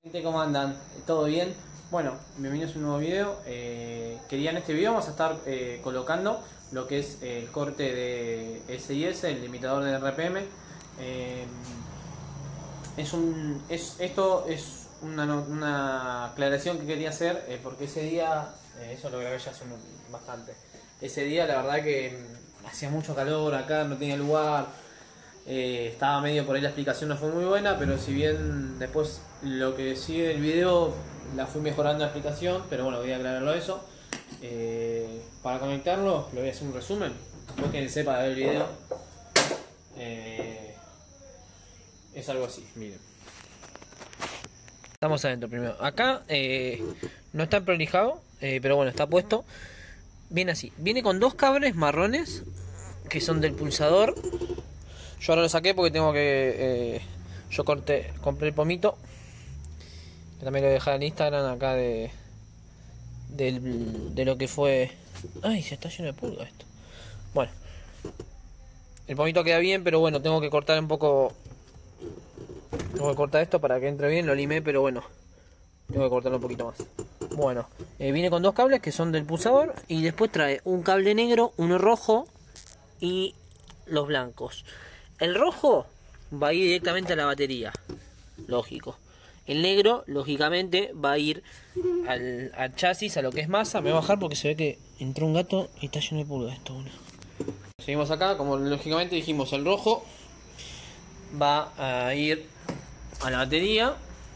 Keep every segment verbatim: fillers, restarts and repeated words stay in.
Gente, ¿cómo andan? ¿Todo bien? Bueno, bienvenidos a un nuevo video. Eh, quería en este video vamos a estar eh, colocando lo que es el corte de S I S, el limitador de R P M. Eh, es un, es, esto es una, una aclaración que quería hacer eh, porque ese día, eh, eso lo grabé ya hace un, bastante. Ese día la verdad que hacía mucho calor acá, no tenía lugar. Eh, estaba medio por ahí, la explicación no fue muy buena, pero si bien después lo que sigue el video la fui mejorando la explicación, pero bueno, voy a aclararlo eso. Eh, para conectarlo, le voy a hacer un resumen. Después que sepa ver el video, eh, es algo así, miren. Estamos adentro primero. Acá eh, no está prolijado, eh, pero bueno, está puesto. Viene así, viene con dos cables marrones que son del pulsador. Yo ahora lo saqué porque tengo que... Eh, yo corté, compré el pomito. Que también lo voy a dejar en Instagram acá de... De, de lo que fue... Ay, se está lleno de pulga esto. Bueno. El pomito queda bien, pero bueno, tengo que cortar un poco... Tengo que cortar esto para que entre bien, lo limé, pero bueno. Tengo que cortarlo un poquito más. Bueno, eh, viene con dos cables que son del pulsador. Y después trae un cable negro, uno rojo y los blancos. El rojo va a ir directamente a la batería, lógico. El negro, lógicamente, va a ir al, al chasis, a lo que es masa. Me voy a bajar porque se ve que entró un gato y está lleno de pulgas esto. Bueno. Seguimos acá, como lógicamente dijimos, el rojo va a ir a la batería.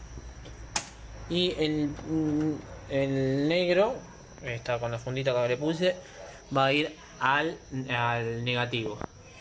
Y el, el negro, está con la fundita que le puse, va a ir al, al negativo.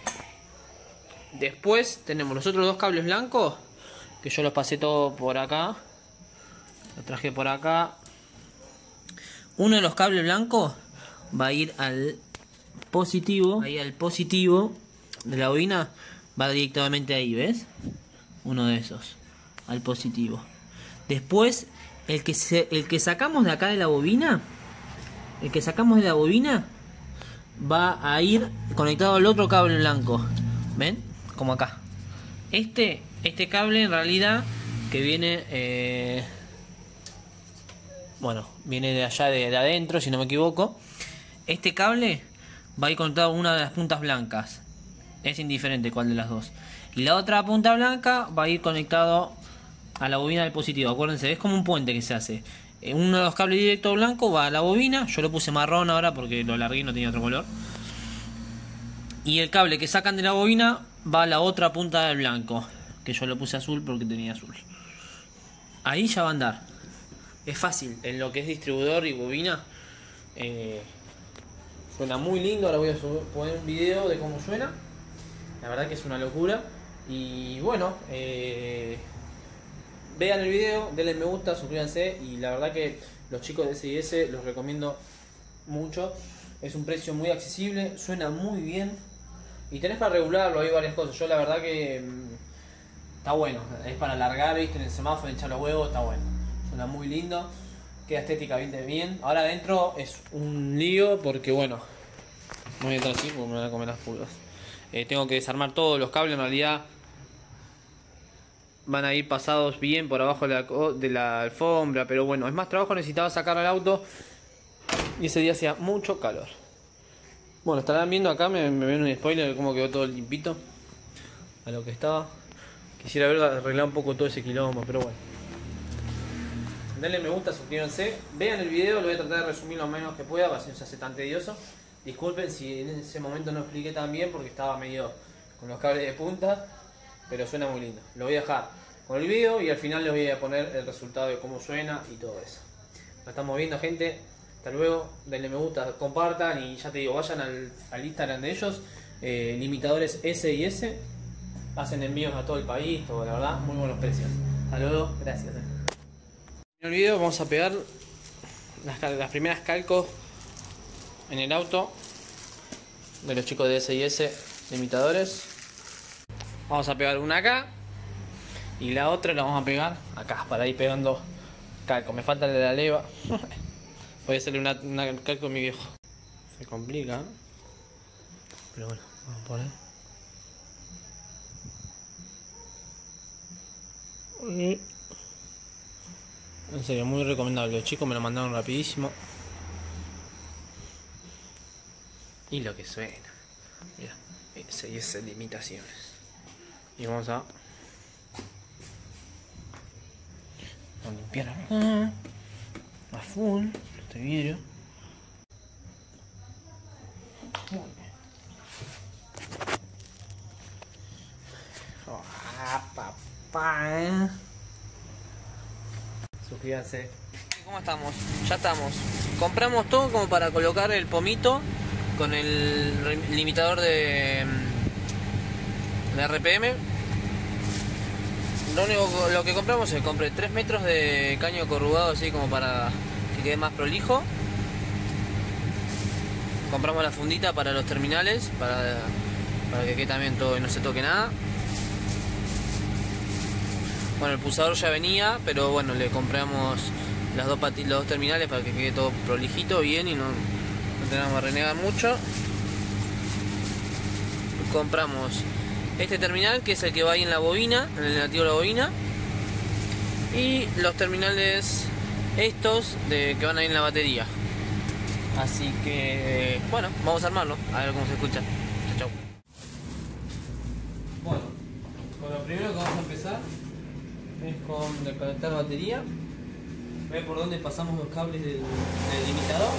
Después tenemos los otros dos cables blancos, que yo los pasé todo por acá. Los traje por acá. Uno de los cables blancos va a ir al positivo. Ahí al positivo de la bobina. Va directamente ahí, ¿ves? Uno de esos. Al positivo. Después, el que, se, el que sacamos de acá de la bobina. El que sacamos de la bobina va a ir conectado al otro cable blanco. ¿Ven? Como acá. Este, este cable en realidad que viene, eh, bueno, viene de allá de, de adentro, si no me equivoco. Este cable va a ir conectado a una de las puntas blancas. Es indiferente cuál de las dos. Y la otra punta blanca va a ir conectado a la bobina del positivo. Acuérdense, es como un puente que se hace. Uno de los cables directos blancos va a la bobina. Yo lo puse marrón ahora porque lo largué y no tenía otro color. Y el cable que sacan de la bobina va a la otra punta del blanco, que yo lo puse azul porque tenía azul. Ahí ya va a andar. Es fácil, en lo que es distribuidor y bobina. Eh, suena muy lindo. Ahora voy a subir, poner un video de cómo suena. La verdad que es una locura. Y bueno, eh, vean el video, denle me gusta, suscríbanse. Y la verdad que los chicos de S I S los recomiendo mucho. Es un precio muy accesible, suena muy bien. Y tenés para regularlo, hay varias cosas. Yo la verdad que mmm, está bueno. Es para alargar, viste, en el semáforo, echar los huevos, está bueno. Suena muy lindo. Queda estéticamente bien. Ahora adentro es un lío porque bueno, no voy a entrar así porque me van a comer las pulgas. Eh, tengo que desarmar todos los cables, en realidad van a ir pasados bien por abajo de la, de la alfombra. Pero bueno, es más trabajo, necesitaba sacar al auto. Y ese día hacía mucho calor. Bueno, estarán viendo acá, me, me ven un spoiler de cómo quedó todo limpito a lo que estaba. Quisiera ver arreglar un poco todo ese quilombo, pero bueno. Denle me gusta, suscríbanse. Vean el video, lo voy a tratar de resumir lo menos que pueda, para que no se hace tan tedioso. Disculpen si en ese momento no expliqué tan bien porque estaba medio con los cables de punta. Pero suena muy lindo. Lo voy a dejar con el video y al final les voy a poner el resultado de cómo suena y todo eso. Lo estamos viendo, gente. Hasta luego, denle me gusta, compartan y ya te digo, vayan al, al Instagram de ellos, eh, limitadores S I S, hacen envíos a todo el país, todo, la verdad, muy buenos precios. Hasta luego, gracias. Eh. En el video vamos a pegar las, las primeras calcos en el auto de los chicos de S I S limitadores. Vamos a pegar una acá y la otra la vamos a pegar acá para ir pegando calco. Me falta el de la leva. Voy a hacerle una, una calco a mi viejo. Se complica. Pero bueno, vamos a poner. Y En serio, muy recomendable. Los chicos me lo mandaron rapidísimo. Y lo que suena. Mira, ese y ese de imitaciones. Y vamos a... a limpiar acá. A full. Este vidrio. Muy bien. Ah, papá. Suscríbanse. ¿Cómo estamos? Ya estamos. Compramos todo como para colocar el pomito con el limitador de, de R P M. Lo único lo que compramos es compré tres metros de caño corrugado así como para que quede más prolijo. Compramos la fundita para los terminales para, para que quede también todo y no se toque nada. Bueno, el pulsador ya venía, pero bueno, le compramos las dos pati los dos terminales para que quede todo prolijito, bien y no, no tengamos que renegar mucho. Compramos este terminal que es el que va ahí en la bobina, en el negativo de la bobina, y los terminales estos de que van ahí en la batería. Así que bueno, vamos a armarlo, a ver cómo se escucha. Chau, chau. Bueno, con lo primero que vamos a empezar es con desconectar batería. Ve por dónde pasamos los cables del, del limitador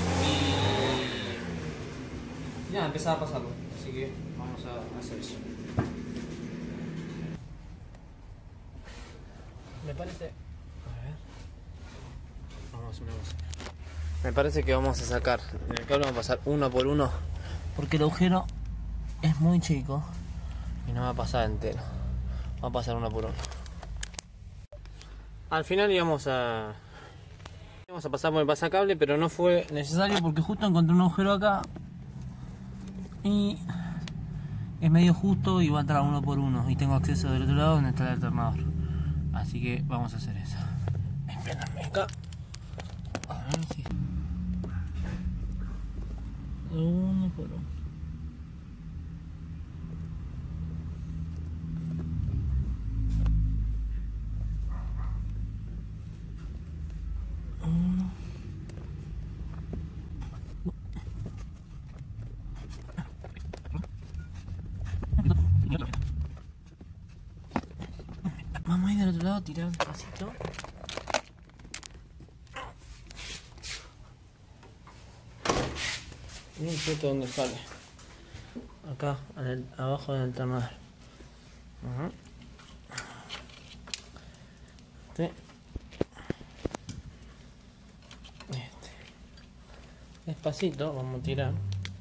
y ya empezar a pasarlo. Así que vamos a hacer eso. Me parece... A ver. Vamos a hacer una cosa. Me parece que vamos a sacar en el cable, vamos a pasar uno por uno porque el agujero es muy chico y no va a pasar entero. Va a pasar uno por uno. Al final íbamos a íbamos a pasar por el pasacable, pero no fue necesario porque justo encontré un agujero acá y es medio justo y va a entrar uno por uno y tengo acceso del otro lado donde está el alternador. Así que vamos a hacer eso. Espérame acá. A ver si... uno por uno. Uno. Vamos a ir del otro lado, tirar un pasito. No sé dónde sale. Acá, el, abajo del alternador. Uh-huh. Este. Este. Despacito, vamos a tirar.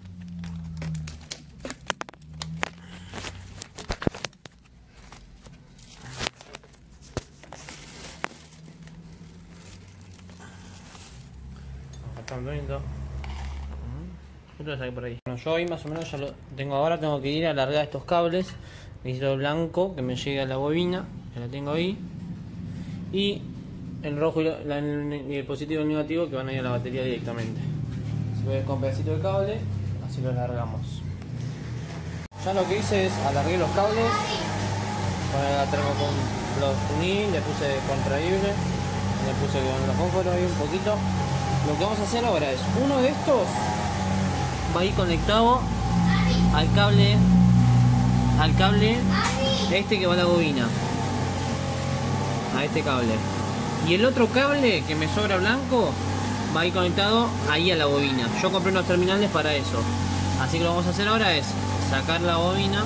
Acá está bonito. Lo saqué por ahí. Bueno, yo hoy más o menos ya lo tengo ahora, tengo que ir a alargar estos cables. Necesito el blanco que me llegue a la bobina, que la tengo ahí. Y el rojo y, la, la, y el positivo y el negativo que van a ir a la batería directamente. Se puede con pedacito de cable, así lo alargamos. Ya lo que hice es alargué los cables. Con la termo con los uní, le puse contraíble, le puse con los fósforos ahí un poquito. Lo que vamos a hacer ahora es uno de estos. Va a ir conectado al cable al cable este que va a la bobina, a este cable, y el otro cable que me sobra blanco va a ir conectado ahí a la bobina. Yo compré unos terminales para eso, así que lo que vamos a hacer ahora es sacar la bobina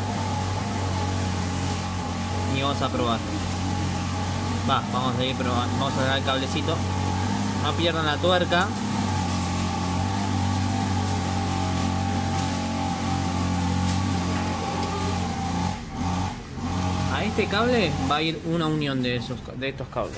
y vamos a probar. Va, vamos a ir probando, vamos a sacar el cablecito, no pierdan la tuerca. Este cable va a ir una unión de esos de estos cables.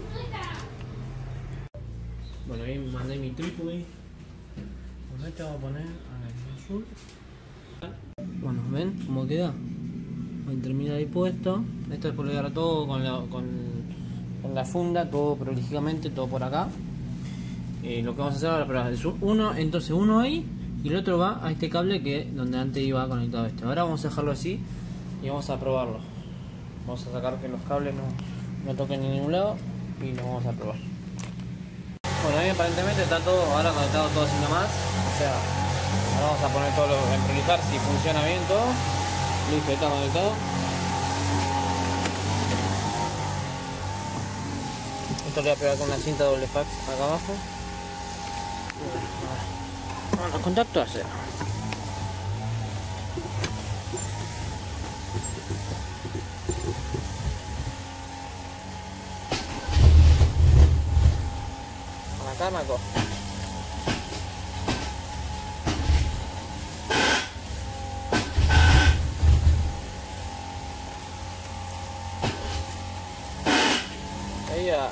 Bueno, ahí mandé mi trípode. Con este vamos a poner al azul. Bueno, ¿ven cómo queda? Voy a terminar ahí puesto. Esto es por pegar todo con la, con, con la funda, todo prolijamente, todo por acá. Eh, lo que vamos a hacer ahora es uno, entonces uno ahí y el otro va a este cable que donde antes iba conectado este. Ahora vamos a dejarlo así y vamos a probarlo. Vamos a sacar que los cables no, no toquen en ningún lado y lo vamos a probar. Bueno, ahí aparentemente está todo ahora conectado todo haciendo más. O sea, ahora vamos a poner todo lo, en priorizar si funciona bien todo. Listo, está conectado. Esto lo voy a pegar con una cinta doble fax acá abajo. Bueno, contacto a cero. Acá, Marco. Ahí ya.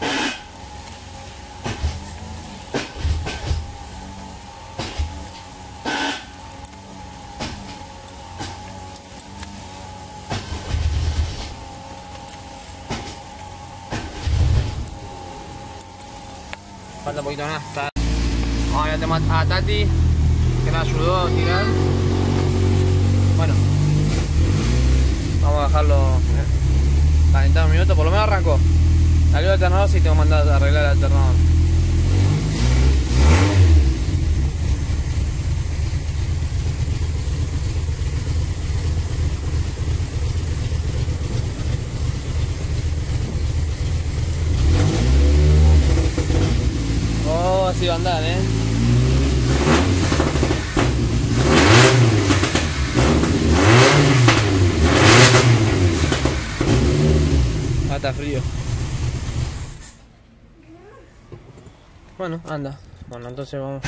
Falta un poquito más. Está... Ahora ya tenemos a Tati que me ayudó a tirar. Bueno, vamos a dejarlo calentar un minuto, por lo menos arrancó. Salió el alternador, sí tengo que mandar a arreglar el alternador. Oh, así va a andar, eh. Ah, está frío. Bueno, anda. Bueno, entonces vamos.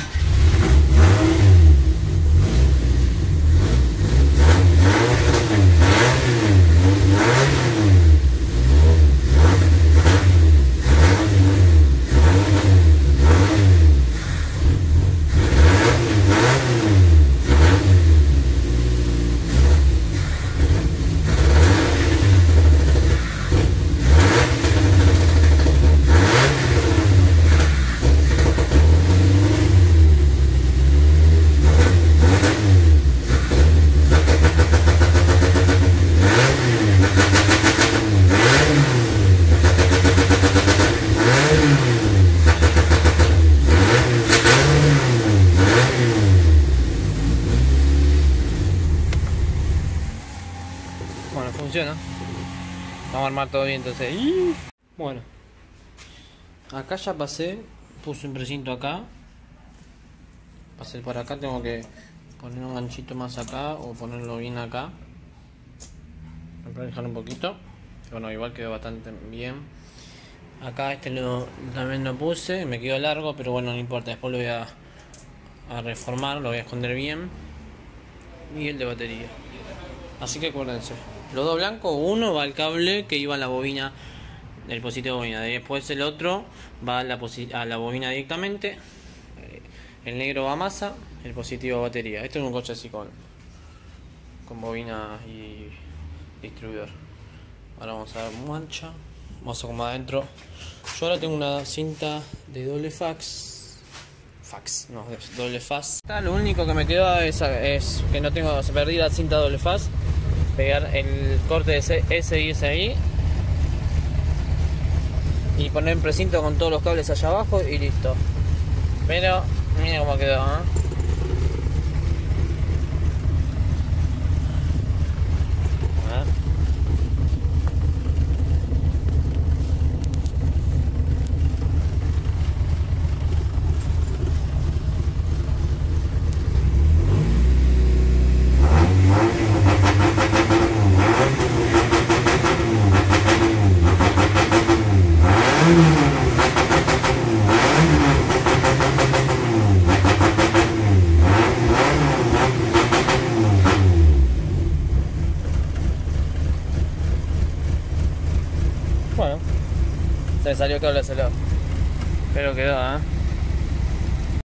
Bueno, funciona. Vamos a armar todo bien entonces. Bueno, acá ya pasé, puse un precinto acá. Pasé por acá, tengo que poner un ganchito más acá o ponerlo bien acá. Voy a dejar un poquito. Bueno, igual quedó bastante bien. Acá este lo, también lo puse, me quedó largo, pero bueno, no importa. Después lo voy a, a reformar, lo voy a esconder bien. Y el de batería. Así que acuérdense. Los dos blancos, uno va al cable que iba a la bobina del positivo de bobina. Después el otro va a la, a la bobina directamente. El negro va a masa, el positivo a batería. Esto es un coche así con, con bobina y distribuidor. Ahora vamos a dar mancha. Vamos a acomodar adentro. Yo ahora tengo una cinta de doble fax. Fax, no, de doble faz. Lo único que me quedó es, es que no tengo, se perdí la cinta doble faz. Pegar el corte de ese y ese ahí y poner en precinto con todos los cables allá abajo y listo. Pero miren cómo quedó, ¿eh? Bueno, se salió cable ese lado, pero quedó, ¿eh?